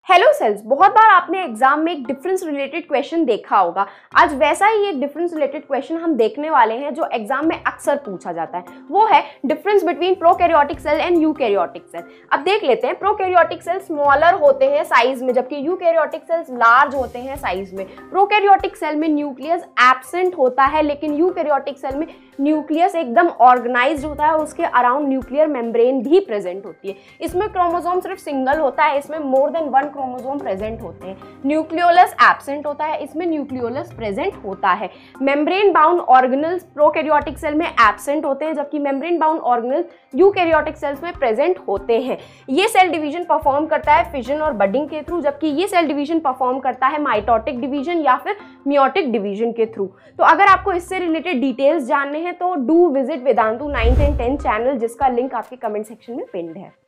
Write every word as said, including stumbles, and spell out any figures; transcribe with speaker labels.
Speaker 1: Hello sales, बहुत बार आपने exam में एक डिफरेंस रिलेटेड क्वेश्चन देखा होगा। आज वैसा ही एक डिफरेंस रिलेटेड क्वेश्चन हम देखने वाले हैं जो एग्जाम में अक्सर पूछा जाता है। वो है difference between prokaryotic cell and eukaryotic cell. अब देख लेते हैं, प्रोकैरियोटिक सेल स्मॉलर होते हैं साइज में, जबकि यूकैरियोटिक सेल्स लार्ज होते हैं साइज में। प्रोकैरियोटिक सेल में न्यूक्लियस एब्सेंट होता है, लेकिन यूकैरियोटिक सेल में न्यूक्लियस एकदम ऑर्गेनाइज्ड होता है, उसके अराउंड न्यूक्लियर मेम्ब्रेन भी प्रेजेंट होती है। इसमें क्रोमोसोम सिर्फ सिंगल होता है, इसमें more than one chromosome present होते हैं। न्यूक्लियोलस एब्सेंट होता है, इसमें न्यूक्लियोलस प्रेजेंट होता है। Membrane bound organelles prokaryotic cell में एब्सेंट होते हैं, जबकि membrane bound organelles eukaryotic cells में प्रेजेंट होते हैं। ये सेल डिवीजन परफॉर्म करता है फिजन और बडिंग के थ्रू, जबकि ये सेल डिवीजन परफॉर्म करता है माइटोटिक डिवीजन या फिर मियोटिक डिवीजन के थ्रू। तो अगर आपको इससे रिलेटेड डिटेल्स जानने हैं तो do visit Vedantu ninth and tenth channel, जिसका लिंक आपके कमेंट सेक्शन में पिन्ड है।